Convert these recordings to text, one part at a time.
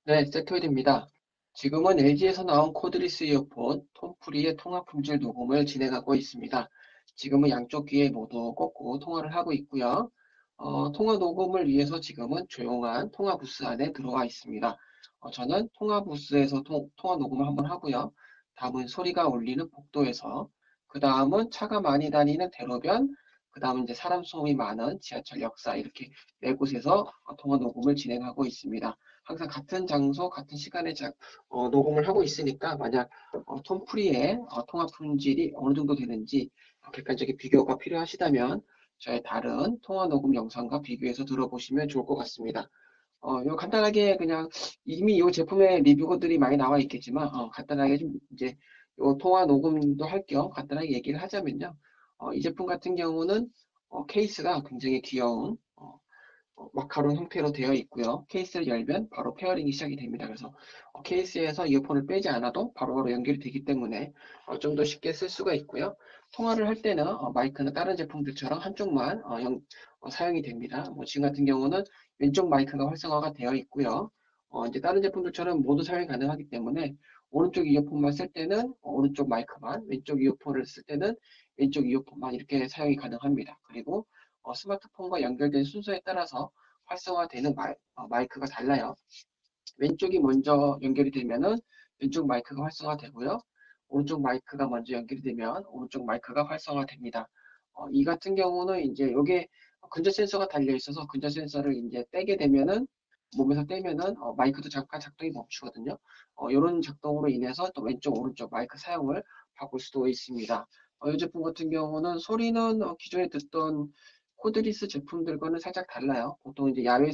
네, 세토일입니다. 지금은 LG에서 나온 코드리스 이어폰 톰프리의 통화 품질 녹음을 진행하고 있습니다. 지금은 양쪽 귀에 모두 꽂고 통화를 하고 있고요. 통화 녹음을 위해서 지금은 조용한 통화 부스 안에 들어와 있습니다. 저는 통화 부스에서 통화 녹음을 한번 하고요. 다음은 소리가 울리는 복도에서, 그 다음은 차가 많이 다니는 대로변, 그 다음은 이제 사람 소음이 많은 지하철 역사 이렇게 네 곳에서 통화 녹음을 진행하고 있습니다. 항상 같은 장소, 같은 시간에 녹음을 하고 있으니까 만약 톰 프리의 통화 품질이 어느 정도 되는지 객관적인 비교가 필요하시다면 저의 다른 통화 녹음 영상과 비교해서 들어보시면 좋을 것 같습니다. 요 간단하게 그냥 이미 이 제품의 리뷰들이 많이 나와 있겠지만 간단하게 좀 이제 요 통화 녹음도 할 겸 간단하게 얘기를 하자면요. 이 제품 같은 경우는 케이스가 굉장히 귀여운 마카롱 형태로 되어 있고요. 케이스를 열면 바로 페어링이 시작이 됩니다. 그래서 케이스에서 이어폰을 빼지 않아도 바로바로 연결이 되기 때문에 좀 더 쉽게 쓸 수가 있고요. 통화를 할 때는 마이크는 다른 제품들처럼 한쪽만 사용이 됩니다. 뭐 지금 같은 경우는 왼쪽 마이크가 활성화가 되어 있고요. 이제 다른 제품들처럼 모두 사용이 가능하기 때문에 오른쪽 이어폰만 쓸 때는 오른쪽 마이크만, 왼쪽 이어폰을 쓸 때는 왼쪽 이어폰만 이렇게 사용이 가능합니다. 그리고 스마트폰과 연결된 순서에 따라서 활성화되는 마이크가 달라요. 왼쪽이 먼저 연결이 되면은 왼쪽 마이크가 활성화되고요. 오른쪽 마이크가 먼저 연결이 되면 오른쪽 마이크가 활성화됩니다. 이 같은 경우는 이제 이게 근접 센서가 달려 있어서 근접 센서를 이제 떼게 되면은 몸에서 떼면은 마이크도 잠깐 작동이 멈추거든요. 이런 작동으로 인해서 또 왼쪽 오른쪽 마이크 사용을 바꿀 수도 있습니다. 이 제품 같은 경우는 소리는 기존에 듣던 코드리스 제품들과는 살짝 달라요. 보통 이제 야외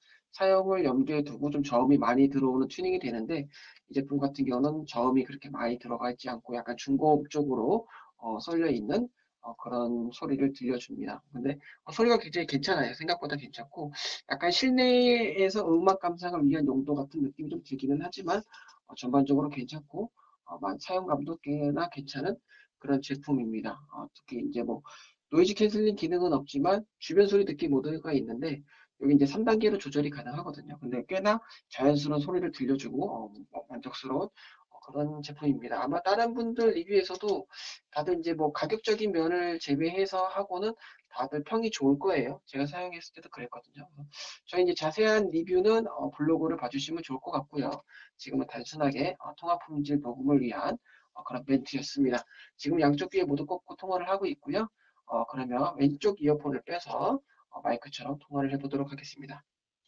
사용을 염두에 두고 좀 저음이 많이 들어오는 튜닝이 되는데 이 제품 같은 경우는 저음이 그렇게 많이 들어가 있지 않고 약간 중고음 쪽으로 쏠려 있는 그런 소리를 들려줍니다. 근데 소리가 굉장히 괜찮아요. 생각보다 괜찮고 약간 실내에서 음악 감상을 위한 용도 같은 느낌이 좀 들기는 하지만 전반적으로 괜찮고 사용감도 꽤나 괜찮은 그런 제품입니다. 특히 이제 뭐 노이즈 캔슬링 기능은 없지만 주변 소리 듣기 모드가 있는데 여기 이제 3단계로 조절이 가능하거든요. 근데 꽤나 자연스러운 소리를 들려주고 만족스러운 그런 제품입니다. 아마 다른 분들 리뷰에서도 다들 이제 뭐 가격적인 면을 제외해서 하고는 다들 평이 좋을 거예요. 제가 사용했을 때도 그랬거든요. 저희 이제 자세한 리뷰는 블로그를 봐주시면 좋을 것 같고요. 지금은 단순하게 통화 품질 녹음을 위한 그런 멘트였습니다. 지금 양쪽 귀에 모두 꽂고 통화를 하고 있고요. 그러면 왼쪽 이어폰을 빼서 마이크처럼 통화를 해보도록 하겠습니다.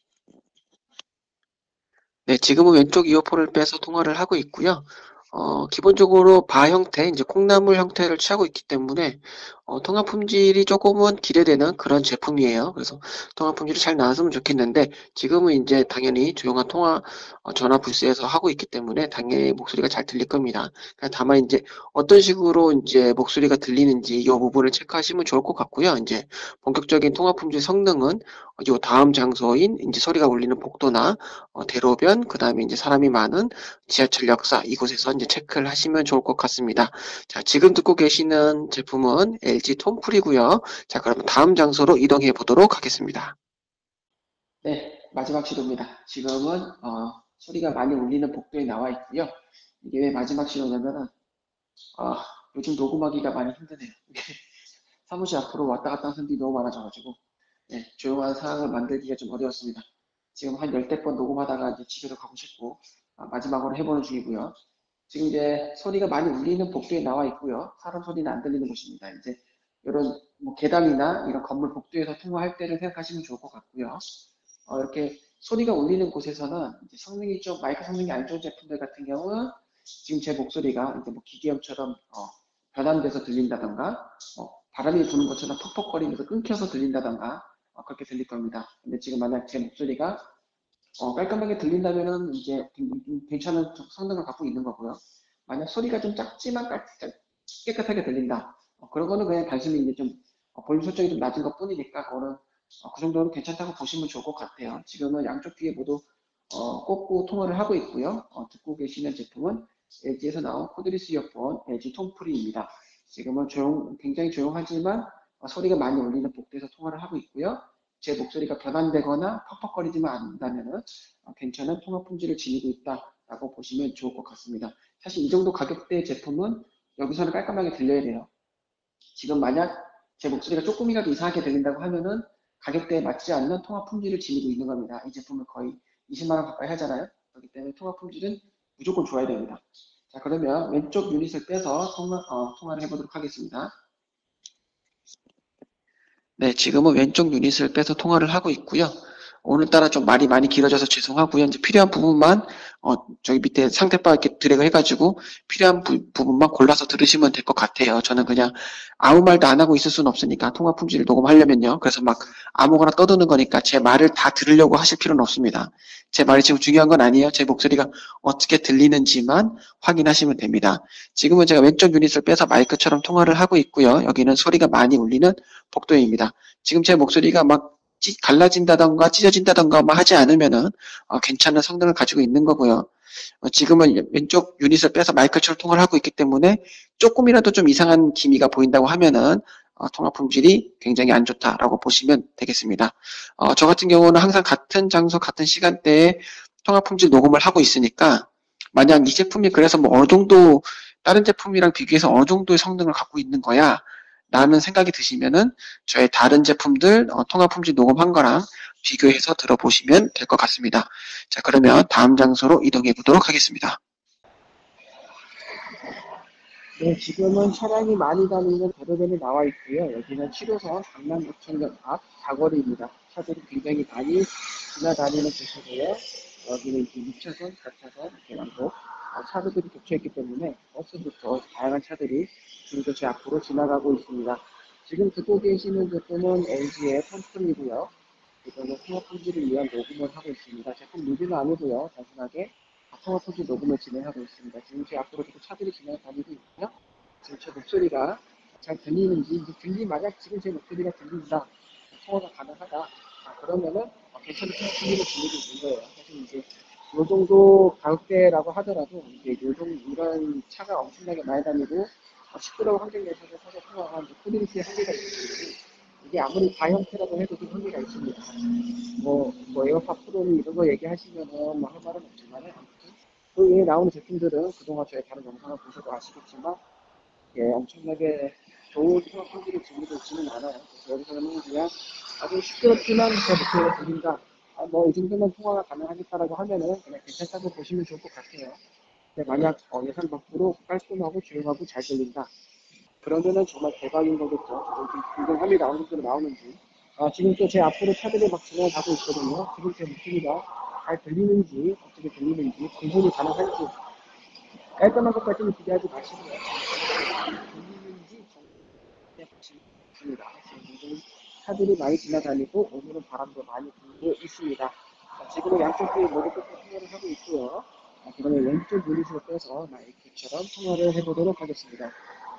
네, 지금은 왼쪽 이어폰을 빼서 통화를 하고 있고요. 기본적으로 바 형태, 이제 콩나물 형태를 취하고 있기 때문에 통화 품질이 조금은 기대되는 그런 제품이에요. 그래서 통화 품질이 잘 나왔으면 좋겠는데 지금은 이제 당연히 조용한 통화 전화 부스에서 하고 있기 때문에 당연히 목소리가 잘 들릴 겁니다. 다만 이제 어떤 식으로 이제 목소리가 들리는지 이 부분을 체크하시면 좋을 것 같고요. 이제 본격적인 통화 품질 성능은 요 다음 장소인 이제 소리가 울리는 복도나 대로변, 그 다음에 이제 사람이 많은 지하철 역사 이곳에서 이제 체크를 하시면 좋을 것 같습니다. 자, 지금 듣고 계시는 제품은 LG 톰풀이고요. 자, 그러면 다음 장소로 이동해 보도록 하겠습니다. 네, 마지막 시도입니다. 지금은 소리가 많이 울리는 복도에 나와 있고요. 이게 왜 마지막 시도냐면은 어, 요즘 녹음하기가 많이 힘드네요. 사무실 앞으로 왔다 갔다 하는 사람들이 너무 많아져가지고 네, 조용한 상황을 만들기가 좀 어려웠습니다. 지금 한 열댓 번 녹음하다가 이제 집에도 가고 싶고 마지막으로 해보는 중이고요. 지금 이제 소리가 많이 울리는 복도에 나와 있고요. 사람 소리는 안 들리는 곳입니다. 이제 이런 뭐 계단이나 이런 건물 복도에서 통화할 때를 생각하시면 좋을 것 같고요. 이렇게 소리가 울리는 곳에서는 이제 성능이 좀 마이크 성능이 안 좋은 제품들 같은 경우는 지금 제 목소리가 이제 뭐 기계음처럼 변환돼서 들린다던가 바람이 부는 것처럼 퍽퍽거리면서 끊겨서 들린다던가 그렇게 들릴 겁니다. 근데 지금 만약 제 목소리가 깔끔하게 들린다면은 이제 괜찮은 성능을 갖고 있는 거고요. 만약 소리가 좀 작지만 깨끗하게 들린다. 그런 거는 그냥 단순히 이제 좀 볼륨 설정이 좀 낮은 것 뿐이니까 그거는 그 정도는 괜찮다고 보시면 좋을 것 같아요. 지금은 양쪽 귀에 모두 꽂고 통화를 하고 있고요. 듣고 계시는 제품은 LG에서 나온 코드리스 이어폰 LG 톰프리입니다. 지금은 굉장히 조용하지만 소리가 많이 울리는 복도에서 통화를 하고 있고요. 제 목소리가 변환되거나 퍽퍽거리지만 않는다면 괜찮은 통화 품질을 지니고 있다라고 보시면 좋을 것 같습니다. 사실 이 정도 가격대 제품은 여기서는 깔끔하게 들려야 돼요. 지금 만약 제 목소리가 조금이라도 이상하게 들린다고 하면은 가격대에 맞지 않는 통화 품질을 지니고 있는 겁니다. 이 제품은 거의 20만 원 가까이 하잖아요. 그렇기 때문에 통화 품질은 무조건 좋아야 됩니다. 자, 그러면 왼쪽 유닛을 빼서 통화를 해보도록 하겠습니다. 네, 지금은 왼쪽 유닛을 빼서 통화를 하고 있고요. 오늘따라 좀 말이 많이 길어져서 죄송하고요. 이제 필요한 부분만 저기 밑에 상대바 이렇게 드래그 해가지고 필요한 부분만 골라서 들으시면 될 것 같아요. 저는 그냥 아무 말도 안 하고 있을 수는 없으니까 통화 품질을 녹음하려면요. 그래서 막 아무거나 떠드는 거니까 제 말을 다 들으려고 하실 필요는 없습니다. 제 말이 지금 중요한 건 아니에요. 제 목소리가 어떻게 들리는지만 확인하시면 됩니다. 지금은 제가 왼쪽 유닛을 빼서 마이크처럼 통화를 하고 있고요. 여기는 소리가 많이 울리는 복도입니다. 지금 제 목소리가 막 갈라진다던가 찢어진다던가 막 하지 않으면은 괜찮은 성능을 가지고 있는 거고요. 지금은 왼쪽 유닛을 빼서 마이크처럼 통화를 하고 있기 때문에 조금이라도 좀 이상한 기미가 보인다고 하면은 통화 품질이 굉장히 안 좋다라고 보시면 되겠습니다. 저 같은 경우는 항상 같은 장소, 같은 시간대에 통화 품질 녹음을 하고 있으니까 만약 이 제품이 그래서 뭐 어느 정도 다른 제품이랑 비교해서 어느 정도의 성능을 갖고 있는 거야 라는 생각이 드시면은 저의 다른 제품들 통화 품질 녹음한 거랑 비교해서 들어보시면 될 것 같습니다. 자, 그러면 다음 장소로 이동해 보도록 하겠습니다. 네, 지금은 차량이 많이 다니는 도로변에 나와 있고요. 여기는 7호선 강남구청역 앞 사거리입니다. 차들이 굉장히 많이 지나다니는 곳이고요. 여기는 이제 6차선, 4차선 이렇게 많고 차들이 겹쳐있기 때문에 버스부터 다양한 차들이 지금도 제 앞으로 지나가고 있습니다. 지금 듣고 계시는 제품은 LG의 펌프이고요. 이거는 통화 품질을 위한 녹음을 하고 있습니다. 제품 리뷰는 아니고요. 단순하게 통화 품질 녹음을 진행하고 있습니다. 지금 제 앞으로 계속 차들이 지나다니고 있고요. 지금 제 목소리가 잘 들리는지, 이제 만약 지금 제 목소리가 들린다, 통화가 가능하다, 그러면은 괜찮은 통화 품질을 들리고 있는 거예요. 사실 이제 요 정도 가격대라고 하더라도 이제 이런 차가 엄청나게 많이 다니고 시끄러운 환경 내에서 사실 통화가 이제 코디리티의 한계가 있기 때문에 이게 아무리 다형태라고 해도 좀 한계가 있습니다. 뭐 에어팟 프로니 이런 거 얘기하시면은 뭐 할 말은 없지만 아무튼 그 외에 나오는 제품들은 그동안 저희 다른 영상을 보셔도 아시겠지만 예, 엄청나게 좋은 통화 품질을 지니고 있지는 않아요. 그래서 여기서는 그냥 아주 시끄럽지만 제 목소리가 들린다. 뭐 이 정도면 통화가 가능하겠다라고 하면은 그냥 괜찮다고 보시면 좋을 것 같아요. 근데 만약 예산 밖으로 깔끔하고 조용하고 잘 들린다. 그러면은 정말 대박인 거겠죠. 좀 궁금합니다. 어느 정도 나오는지. 지금 또 제 앞으로 차들이 막 지나가고 있거든요. 지금 제 목소리가 잘 들리는지, 어떻게 들리는지, 구분이 가능할지, 깔끔한 것까지는 기대하지 마시고요. 들리는지 정말 보시면 됩니다. 지금 차들이 많이 지나다니고, 오늘은 바람도 많이 불고 있습니다. 지금은 양쪽 귀에 모두 꽂고 통화를 하고 있고요. 그러면 왼쪽 유닛으로 빼서 마이크처럼 통화를 해보도록 하겠습니다.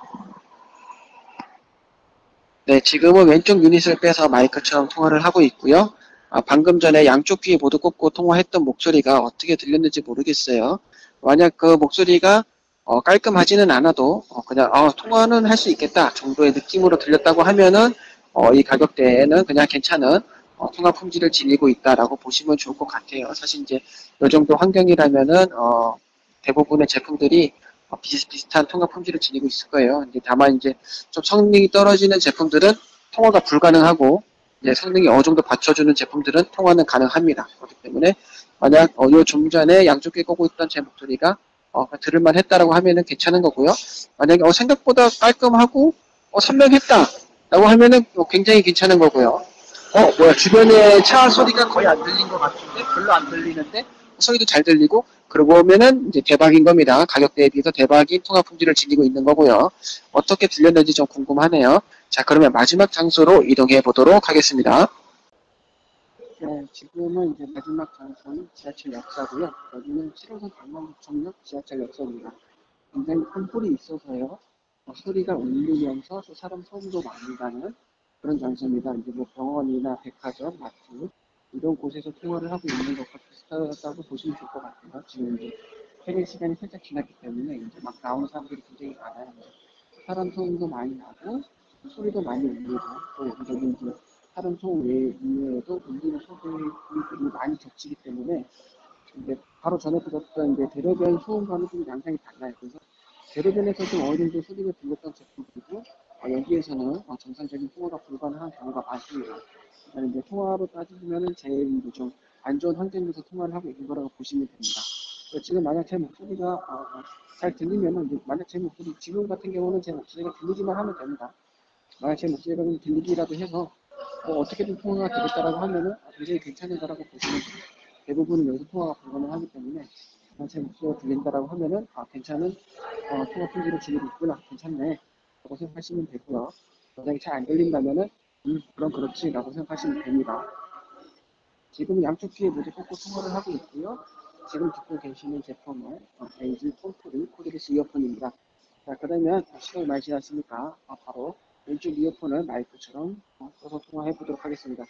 네, 지금은 왼쪽 유닛을 빼서 마이크처럼 통화를 하고 있고요. 방금 전에 양쪽 귀에 모두 꽂고 통화했던 목소리가 어떻게 들렸는지 모르겠어요. 만약 그 목소리가 깔끔하지는 않아도 그냥 통화는 할 수 있겠다 정도의 느낌으로 들렸다고 하면은 이 가격대에는 그냥 괜찮은 통화 품질을 지니고 있다라고 보시면 좋을 것 같아요. 사실 이제 이 정도 환경이라면은 대부분의 제품들이 비슷비슷한 통화 품질을 지니고 있을 거예요. 이제 다만 이제 좀 성능이 떨어지는 제품들은 통화가 불가능하고 이제 성능이 어느 정도 받쳐주는 제품들은 통화는 가능합니다. 그렇기 때문에 만약 요 좀 전에 양쪽 귀에 꽂고 있던 제 목소리가 들을만 했다라고 하면은 괜찮은 거고요. 만약에 생각보다 깔끔하고 선명했다라고 하면은 굉장히 괜찮은 거고요. 뭐야, 주변에 차 소리가 거의 안 들린 것 같은데, 별로 안 들리는데, 소리도 잘 들리고, 그러고 보면은 이제 대박인 겁니다. 가격대에 비해서 대박인 통화 품질을 지니고 있는 거고요. 어떻게 들렸는지 좀 궁금하네요. 자, 그러면 마지막 장소로 이동해 보도록 하겠습니다. 네, 지금은 이제 마지막 장소는 지하철 역사고요. 여기는 7호선 강남구청역 지하철 역사입니다. 굉장히 큰 홀이 있어서요. 소리가 울리면서 또 사람 소음도 많이 나는 그런 장소입니다. 이제 뭐 병원이나 백화점, 마트 이런 곳에서 통화를 하고 있는 것과 비슷하다고 보시면 좋을 것 같아요. 지금 이제 퇴근 시간이 살짝 지났기 때문에 이제 막 나오는 사람들이 굉장히 많아요. 사람 소음도 많이 나고 소리도 많이 울리고 또 여기저기 이제 다른 소음 이외에도 울리는 소리들이 많이 겹치기 때문에 이제 바로 전에 들었던 이제 대로변 소음과는 좀 양상이 달라요. 그래서 대로변에서 좀 어느 정도 소리가 들렸던 제품이고 여기에서는 정상적인 통화가 불가능한 경우가 많습니다. 그러니까 이제 통화로 따지면은 제일 좀 안 좋은 환경에서 통화를 하고 있는 거라고 보시면 됩니다. 지금 만약 제 목소리가 잘 들리면은 만약 제 목소리 지금 같은 경우는 제 목소리가 들리기만 하면 됩니다. 만약 제 목소리가 좀 들리기라도 해서 어떻게든 통화가 되겠다라고 하면은 굉장히 괜찮은 거라고 보시면 됩니다. 대부분은 여기서 통화가 불가능하기 때문에 제 목소리가 들린다라고 하면은 괜찮은 통화 품질을 지니고 있구나, 괜찮네 라고 생각하시면 되고요. 만약에 잘 안 들린다면은 그럼 그렇지 라고 생각하시면 됩니다. 지금 양쪽 귀에 모두 꽂고 통화를 하고 있고요. 지금 듣고 계시는 제품은 LG 톰프리 코드리스 이어폰입니다. 자, 그러면 시간이 많이 지났으니까 바로 왼쪽 이어폰을 마이크처럼 써서 통화해 보도록 하겠습니다.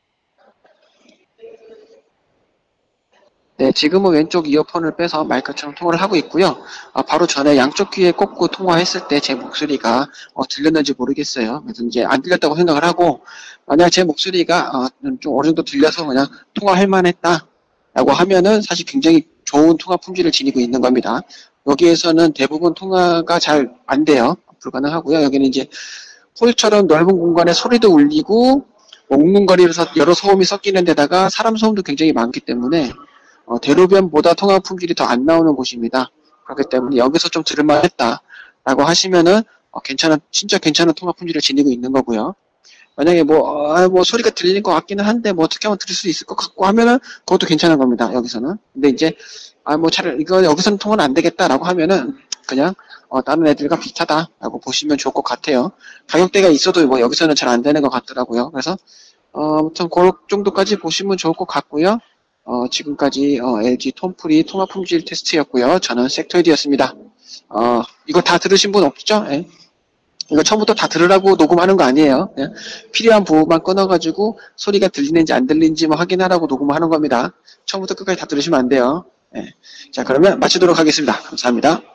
네, 지금은 왼쪽 이어폰을 빼서 마이크처럼 통화를 하고 있고요. 바로 전에 양쪽 귀에 꽂고 통화했을 때 제 목소리가 들렸는지 모르겠어요. 그래서 이제 안 들렸다고 생각을 하고, 만약 제 목소리가 좀 어느 정도 들려서 그냥 통화할 만했다 라고 하면은 사실 굉장히 좋은 통화 품질을 지니고 있는 겁니다. 여기에서는 대부분 통화가 잘 안 돼요. 불가능하고요. 여기는 이제 홀처럼 넓은 공간에 소리도 울리고 웅웅거리면서 여러 소음이 섞이는 데다가 사람 소음도 굉장히 많기 때문에 대로변보다 통화 품질이 더 안 나오는 곳입니다. 그렇기 때문에 여기서 좀 들을만 했다라고 하시면은 진짜 괜찮은 통화 품질을 지니고 있는 거고요. 만약에 뭐 소리가 들리는 것 같기는 한데 뭐 어떻게 하면 들을 수 있을 것 같고 하면은 그것도 괜찮은 겁니다. 여기서는. 근데 이제 이거 여기서는 통화는 안 되겠다라고 하면은 그냥 다른 애들과 비슷하다라고 보시면 좋을 것 같아요. 가격대가 있어도 뭐 여기서는 잘 안 되는 것 같더라고요. 그래서 아무튼 그 정도까지 보시면 좋을 것 같고요. 지금까지 LG 톰프리 통화 품질 테스트였고요. 저는 섹터이드였습니다. 이거 다 들으신 분 없죠? 예. 이거 처음부터 다 들으라고 녹음하는 거 아니에요. 그냥 필요한 부분만 끊어가지고 소리가 들리는지 안 들리는지만 확인하라고 녹음하는 겁니다. 처음부터 끝까지 다 들으시면 안 돼요. 예. 자, 그러면 마치도록 하겠습니다. 감사합니다.